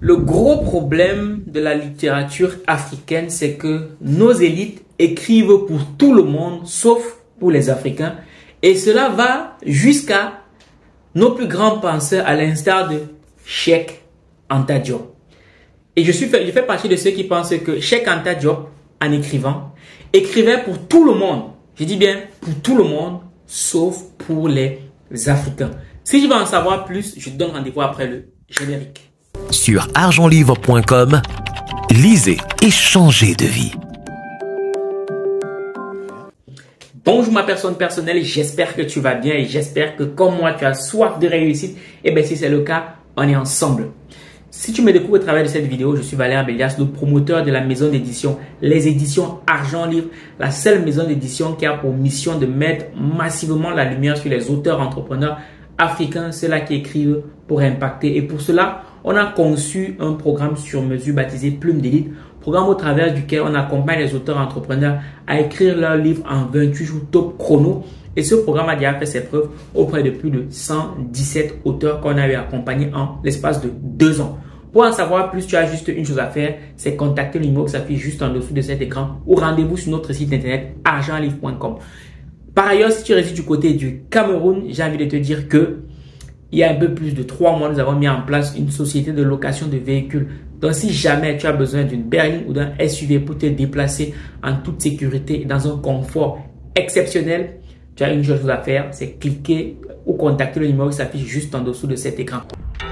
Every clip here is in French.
Le gros problème de la littérature africaine, c'est que nos élites écrivent pour tout le monde, sauf pour les Africains. Et cela va jusqu'à nos plus grands penseurs, à l'instar de Cheikh Anta Diop. Et je fais partie de ceux qui pensent que Cheikh Anta Diop, en écrivant, écrivait pour tout le monde. Je dis bien pour tout le monde, sauf pour les Africains. Si je veux en savoir plus, je te donne rendez-vous après le générique. Sur argentlivre.com, lisez et changez de vie. Bonjour ma personne personnelle, j'espère que tu vas bien et j'espère que comme moi tu as soif de réussite. Et bien si c'est le cas, on est ensemble. Si tu me découvres au travers de cette vidéo, je suis Valère Bélias, le promoteur de la maison d'édition, les éditions Argent Livre, la seule maison d'édition qui a pour mission de mettre massivement la lumière sur les auteurs entrepreneurs africains, ceux-là qui écrivent pour impacter. Et pour cela, on a conçu un programme sur mesure baptisé Plume d'élite, programme au travers duquel on accompagne les auteurs entrepreneurs à écrire leurs livres en 28 jours top chrono. Et ce programme a déjà fait ses preuves auprès de plus de 117 auteurs qu'on a eu accompagnés en l'espace de 2 ans. Pour en savoir plus, tu as juste une chose à faire, c'est contacter le numéro qui s'affiche juste en dessous de cet écran ou rendez-vous sur notre site internet argentlivre.com. Par ailleurs, si tu résides du côté du Cameroun, j'ai envie de te dire que il y a un peu plus de 3 mois, nous avons mis en place une société de location de véhicules. Donc, si jamais tu as besoin d'une berline ou d'un SUV pour te déplacer en toute sécurité et dans un confort exceptionnel, tu as une chose à faire, c'est cliquer ou contacter le numéro qui s'affiche juste en dessous de cet écran.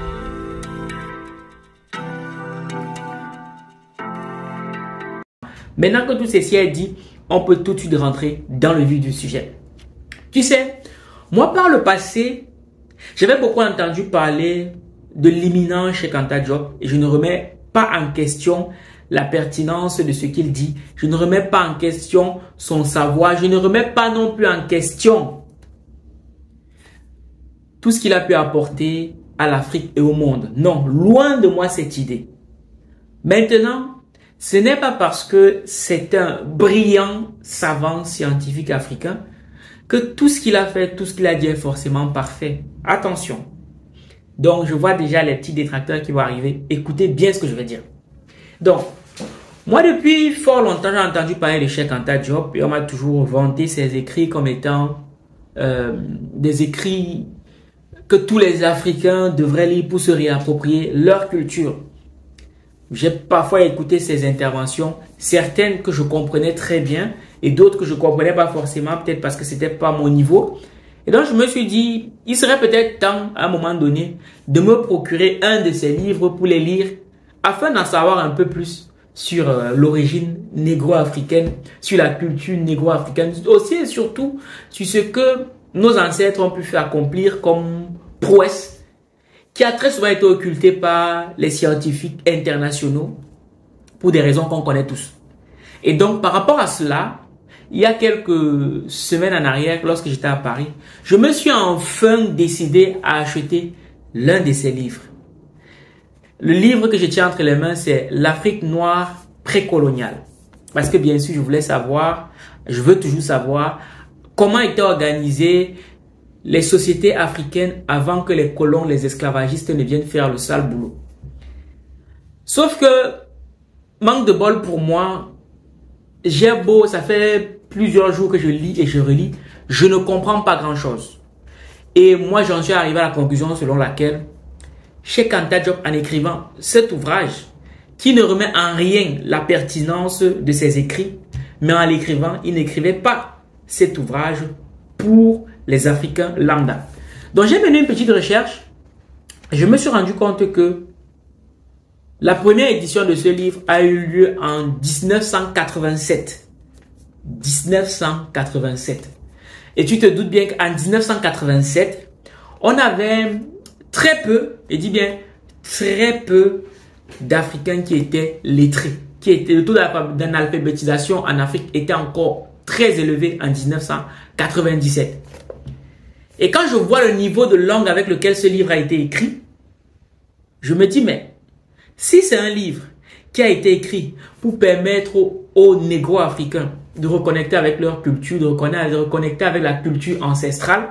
Maintenant que tout ceci est dit, on peut tout de suite rentrer dans le vif du sujet. Tu sais, moi par le passé, j'avais beaucoup entendu parler de l'imminent Cheikh Anta Diop et je ne remets pas en question la pertinence de ce qu'il dit. Je ne remets pas en question son savoir. Je ne remets pas non plus en question tout ce qu'il a pu apporter à l'Afrique et au monde. Non, loin de moi cette idée. Maintenant, ce n'est pas parce que c'est un brillant savant scientifique africain que tout ce qu'il a fait, tout ce qu'il a dit est forcément parfait. Attention. Donc, je vois déjà les petits détracteurs qui vont arriver. Écoutez bien ce que je vais dire. Donc, moi, depuis fort longtemps, j'ai entendu parler de Cheikh Anta Diop et on m'a toujours vanté ses écrits comme étant des écrits que tous les Africains devraient lire pour se réapproprier leur culture. J'ai parfois écouté ses interventions, certaines que je comprenais très bien et d'autres que je ne comprenais pas forcément, peut-être parce que ce n'était pas mon niveau. Et donc, je me suis dit, il serait peut-être temps, à un moment donné, de me procurer un de ses livres pour les lire, afin d'en savoir un peu plus sur l'origine négro-africaine, sur la culture négro-africaine, aussi et surtout sur ce que nos ancêtres ont pu faire accomplir comme prouesse, qui a très souvent été occulté par les scientifiques internationaux pour des raisons qu'on connaît tous. Et donc, par rapport à cela, il y a quelques semaines en arrière, lorsque j'étais à Paris, je me suis enfin décidé à acheter l'un de ses livres. Le livre que je tiens entre les mains, c'est L'Afrique noire précoloniale. Parce que bien sûr, je veux toujours savoir comment étaient organisées les sociétés africaines avant que les colons, les esclavagistes ne viennent faire le sale boulot. Sauf que, manque de bol pour moi, ça fait plusieurs jours que je lis et je relis, je ne comprends pas grand-chose. Et moi, j'en suis arrivé à la conclusion selon laquelle Cheikh Anta Diop, en écrivant cet ouvrage, qui ne remet en rien la pertinence de ses écrits, mais en l'écrivant, il n'écrivait pas cet ouvrage pour les Africains lambda. Donc, j'ai mené une petite recherche. Je me suis rendu compte que la première édition de ce livre a eu lieu en 1987. 1987. Et tu te doutes bien qu'en 1987, on avait très peu, et dis bien très peu d'Africains qui étaient lettrés. Le taux d'analphabétisation en Afrique était encore très élevé en 1997. Et quand je vois le niveau de langue avec lequel ce livre a été écrit, je me dis, mais si c'est un livre qui a été écrit pour permettre aux négro-africains de reconnecter avec leur culture, de reconnecter avec la culture ancestrale,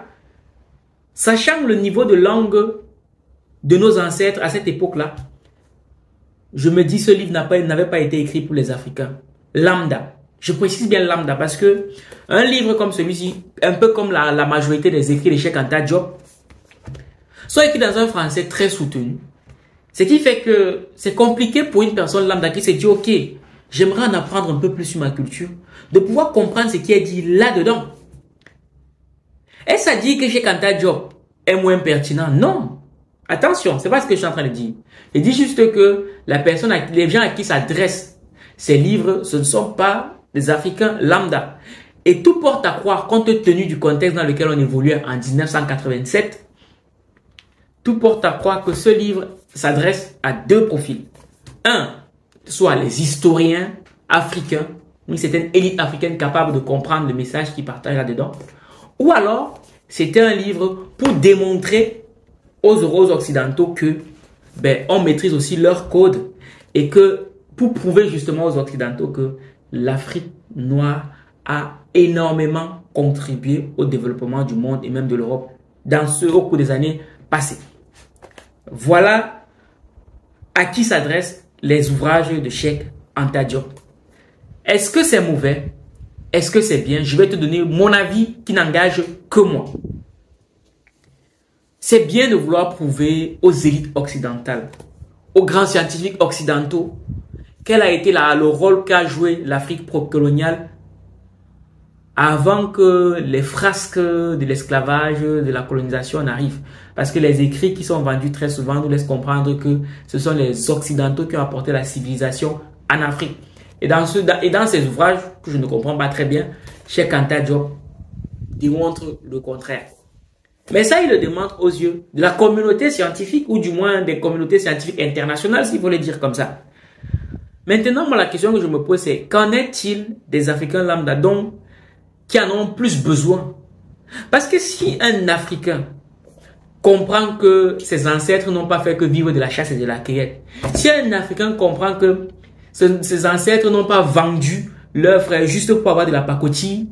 sachant le niveau de langue de nos ancêtres à cette époque-là, je me dis ce livre n'avait pas été écrit pour les Africains. Lambda. Je précise bien lambda parce que un livre comme celui-ci, un peu comme la majorité des écrits de Cheikh Anta Diop, sont écrits dans un français très soutenu. Ce qui fait que c'est compliqué pour une personne lambda qui se dit, ok, j'aimerais en apprendre un peu plus sur ma culture, de pouvoir comprendre ce qui est dit là-dedans. Est-ce à dire que Cheikh Anta Diop est moins pertinent? Non. Attention, c'est pas ce que je suis en train de dire. Je dis juste que les gens à qui s'adressent ces livres, ce ne sont pas des Africains lambda. Et tout porte à croire, compte tenu du contexte dans lequel on évoluait en 1987, tout porte à croire que ce livre s'adresse à deux profils. Un, soit les historiens africains, une certaine élite africaine capable de comprendre le message qu'ils partagent là-dedans. Ou alors, c'était un livre pour démontrer aux occidentaux que on maîtrise aussi leur code et que pour prouver justement aux occidentaux que l'Afrique noire a énormément contribué au développement du monde et même de l'Europe au cours des années passées. Voilà à qui s'adressent les ouvrages de Cheikh Anta Diop. Est-ce que c'est mauvais? Est-ce que c'est bien? Je vais te donner mon avis qui n'engage que moi. C'est bien de vouloir prouver aux élites occidentales, aux grands scientifiques occidentaux, quel a été le rôle qu'a joué l'Afrique procoloniale avant que les frasques de l'esclavage, de la colonisation n'arrivent. Parce que les écrits qui sont vendus très souvent nous laissent comprendre que ce sont les Occidentaux qui ont apporté la civilisation en Afrique. Et dans ces ouvrages, que je ne comprends pas très bien, Cheikh Anta Diop démontre le contraire. Mais ça, il le démontre aux yeux de la communauté scientifique, ou du moins des communautés scientifiques internationales, s'il faut le dire comme ça. Maintenant, moi, la question que je me pose, c'est qu'en est-il des Africains lambda qui en ont plus besoin? Parce que si un Africain comprend que ses ancêtres n'ont pas fait que vivre de la chasse et de la cueillette, si un Africain comprend que ses ancêtres n'ont pas vendu leurs frères juste pour avoir de la pacotille,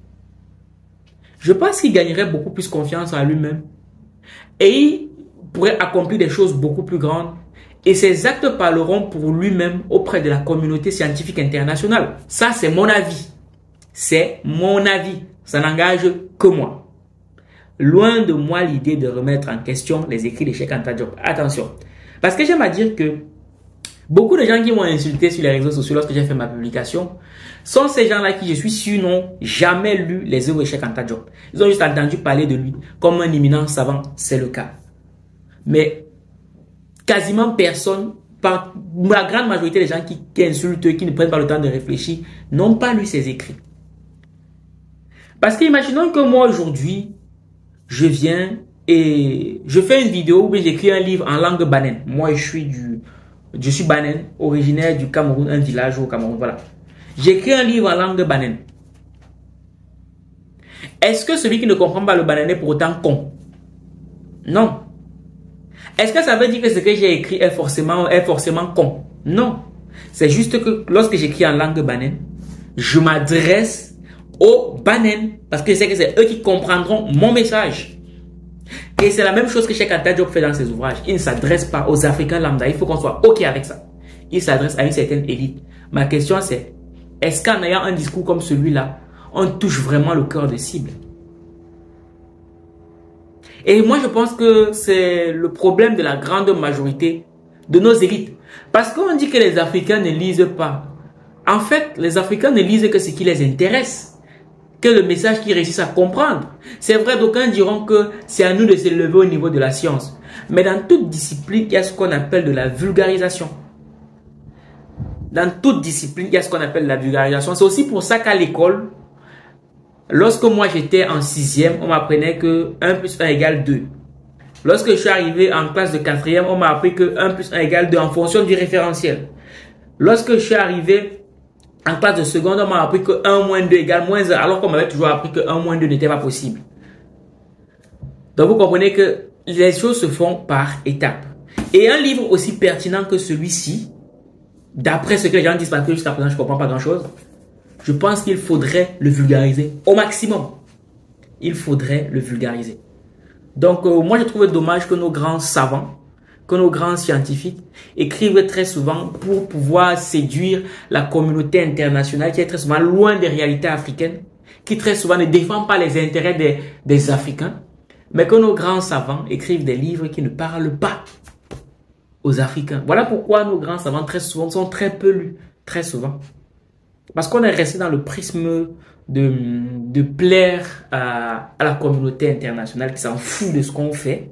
je pense qu'il gagnerait beaucoup plus confiance en lui-même et il pourrait accomplir des choses beaucoup plus grandes et ses actes parleront pour lui-même auprès de la communauté scientifique internationale. Ça, c'est mon avis. C'est mon avis. Ça n'engage que moi. Loin de moi l'idée de remettre en question les écrits de Cheikh Anta Diop. Attention. Parce que j'aime à dire que beaucoup de gens qui m'ont insulté sur les réseaux sociaux lorsque j'ai fait ma publication sont ces gens-là qui, je suis sûr, n'ont jamais lu les œuvres de Cheikh Anta Diop. Ils ont juste entendu parler de lui comme un éminent savant. C'est le cas. Mais quasiment personne, la grande majorité des gens qui insultent, qui ne prennent pas le temps de réfléchir, n'ont pas lu ses écrits. Parce que imaginons que moi aujourd'hui, je viens et je fais une vidéo où j'écris un livre en langue banane. Moi, je suis banane, originaire du Cameroun, un village au Cameroun, voilà. J'écris un livre en langue banane. Est-ce que celui qui ne comprend pas le banane est pour autant con? Non. Est-ce que ça veut dire que ce que j'ai écrit est forcément con? Non. C'est juste que lorsque j'écris en langue banane, je m'adresse aux bananes parce que je sais que c'est eux qui comprendront mon message. Et c'est la même chose que Cheikh Anta Diop fait dans ses ouvrages. Il ne s'adresse pas aux Africains lambda. Il faut qu'on soit OK avec ça. Il s'adresse à une certaine élite. Ma question c'est, est-ce qu'en ayant un discours comme celui-là, on touche vraiment le cœur de cible? Et moi, je pense que c'est le problème de la grande majorité de nos élites. Parce qu'on dit que les Africains ne lisent pas. En fait, les Africains ne lisent que ce qui les intéresse. Que le message qu'ils réussissent à comprendre. C'est vrai, d'aucuns diront que c'est à nous de s'élever au niveau de la science. Mais dans toute discipline, il y a ce qu'on appelle de la vulgarisation. Dans toute discipline, il y a ce qu'on appelle la vulgarisation. C'est aussi pour ça qu'à l'école, lorsque moi j'étais en 6e, on m'apprenait que 1 plus 1 égale 2. Lorsque je suis arrivé en classe de 4e, on m'a appris que 1 plus 1 égale 2 en fonction du référentiel. Lorsque je suis arrivé en classe de seconde, on m'a appris que 1 moins 2 égale moins 1, alors qu'on m'avait toujours appris que 1 moins 2 n'était pas possible. Donc vous comprenez que les choses se font par étapes. Et un livre aussi pertinent que celui-ci, d'après ce que les gens disent, parce que jusqu'à présent je ne comprends pas grand-chose, je pense qu'il faudrait le vulgariser au maximum. Il faudrait le vulgariser. Donc moi je trouve dommage que nos grands savants, que nos grands scientifiques écrivent très souvent pour pouvoir séduire la communauté internationale qui est très souvent loin des réalités africaines, qui très souvent ne défend pas les intérêts des Africains, mais que nos grands savants écrivent des livres qui ne parlent pas aux Africains. Voilà pourquoi nos grands savants très souvent sont très peu lus, très souvent. Parce qu'on est resté dans le prisme de plaire à la communauté internationale qui s'en fout de ce qu'on fait.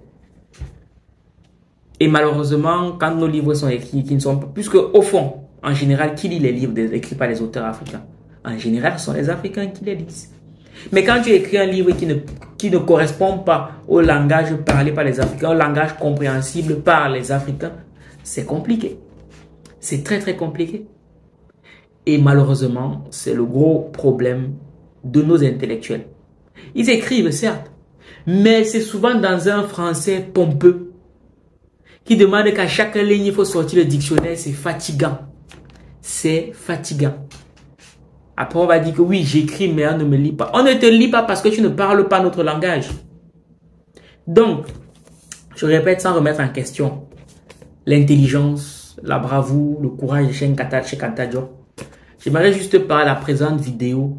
Et malheureusement, quand nos livres sont écrits, qui ne sont pas, puisque au fond, en général, qui lit les livres écrits par les auteurs africains? En général, ce sont les Africains qui les lisent. Mais quand tu écris un livre qui ne correspond pas au langage parlé par les Africains, au langage compréhensible par les Africains, c'est compliqué. C'est très très compliqué. Et malheureusement, c'est le gros problème de nos intellectuels. Ils écrivent, certes, mais c'est souvent dans un français pompeux qui demande qu'à chaque ligne, il faut sortir le dictionnaire. C'est fatigant. C'est fatigant. Après, on va dire que oui, j'écris, mais on ne me lit pas. On ne te lit pas parce que tu ne parles pas notre langage. Donc, je répète sans remettre en question l'intelligence, la bravoure, le courage de Cheikh Anta Diop. J'aimerais juste par la présente vidéo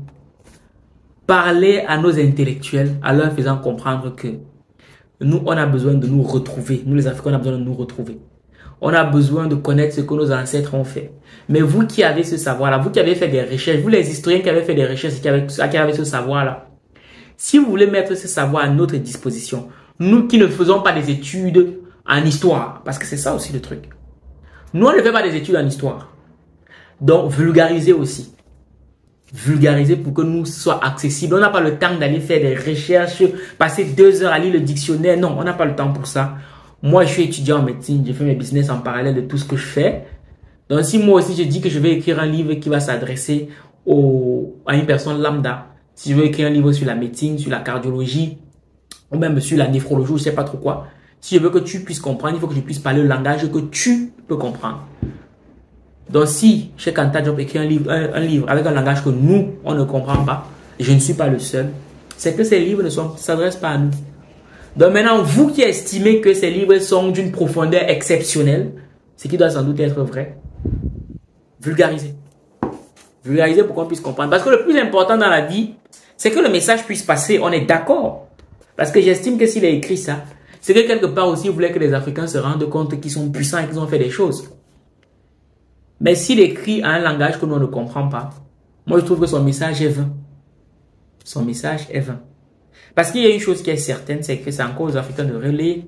parler à nos intellectuels en leur faisant comprendre que nous, on a besoin de nous retrouver. Nous, les Africains, on a besoin de nous retrouver. On a besoin de connaître ce que nos ancêtres ont fait. Mais vous qui avez ce savoir-là, vous qui avez fait des recherches, vous les historiens qui avez fait des recherches et qui avez ce savoir-là, si vous voulez mettre ce savoir à notre disposition, nous qui ne faisons pas des études en histoire, parce que c'est ça aussi le truc. Nous, on ne fait pas des études en histoire. Donc, vulgariser aussi. Vulgariser pour que nous soit accessible. On n'a pas le temps d'aller faire des recherches, passer 2 heures à lire le dictionnaire. Non, on n'a pas le temps pour ça. Moi, je suis étudiant en médecine. Je fais mes business en parallèle de tout ce que je fais. Donc, si moi aussi, je dis que je vais écrire un livre qui va s'adresser à une personne lambda, si je veux écrire un livre sur la médecine, sur la cardiologie, ou même sur la néphrologie, je ne sais pas trop quoi, si je veux que tu puisses comprendre, il faut que je puisse parler le langage que tu peux comprendre. Donc, si Cheikh Anta Diop écrit un livre avec un langage que nous, on ne comprend pas, et je ne suis pas le seul, c'est que ces livres ne s'adressent pas à nous. Donc maintenant, vous qui estimez que ces livres sont d'une profondeur exceptionnelle, ce qui doit sans doute être vrai, vulgarisez. Vulgarisez pour qu'on puisse comprendre. Parce que le plus important dans la vie, c'est que le message puisse passer. On est d'accord. Parce que j'estime que s'il a écrit ça, c'est que quelque part aussi, il voulait que les Africains se rendent compte qu'ils sont puissants et qu'ils ont fait des choses. Mais s'il écrit à un langage que nous ne comprenons pas, moi je trouve que son message est vain. Son message est vain. Parce qu'il y a une chose qui est certaine, c'est que c'est encore aux Africains de relayer.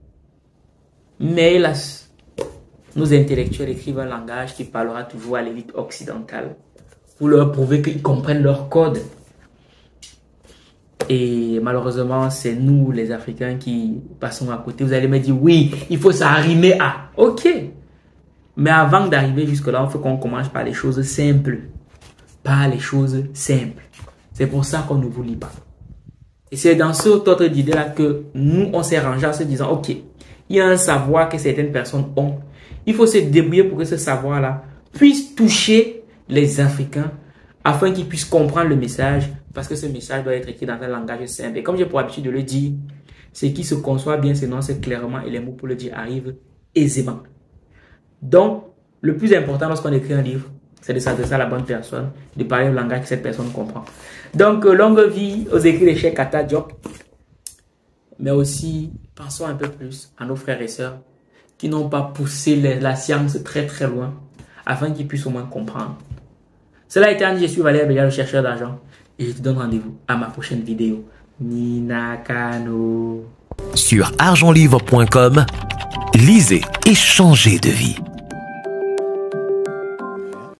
Mais hélas, nos intellectuels écrivent un langage qui parlera toujours à l'élite occidentale pour leur prouver qu'ils comprennent leur code. Et malheureusement, c'est nous les Africains qui passons à côté. Vous allez me dire, oui, il faut s'arrimer à. Ok. Mais avant d'arriver jusque-là, il faut qu'on commence par les choses simples. Par les choses simples. C'est pour ça qu'on ne vous lit pas. Et c'est dans ce ordre d'idée-là que nous, on s'est rangé en se disant, ok, il y a un savoir que certaines personnes ont. Il faut se débrouiller pour que ce savoir-là puisse toucher les Africains afin qu'ils puissent comprendre le message, parce que ce message doit être écrit dans un langage simple. Et comme j'ai pour habitude de le dire, ce qui se conçoit bien s'énonce clairement et les mots pour le dire arrivent aisément. Donc, le plus important lorsqu'on écrit un livre, c'est de s'adresser à la bonne personne, de parler le langage que cette personne comprend. Donc, longue vie aux écrits de Cheikh Anta Diop. Mais aussi, pensons un peu plus à nos frères et sœurs qui n'ont pas poussé la science très très loin afin qu'ils puissent au moins comprendre. Cela a été dit, je suis Valère Béja, le chercheur d'argent, et je te donne rendez-vous à ma prochaine vidéo. Nina Kano. Sur argentlivre.com, lisez et changez de vie.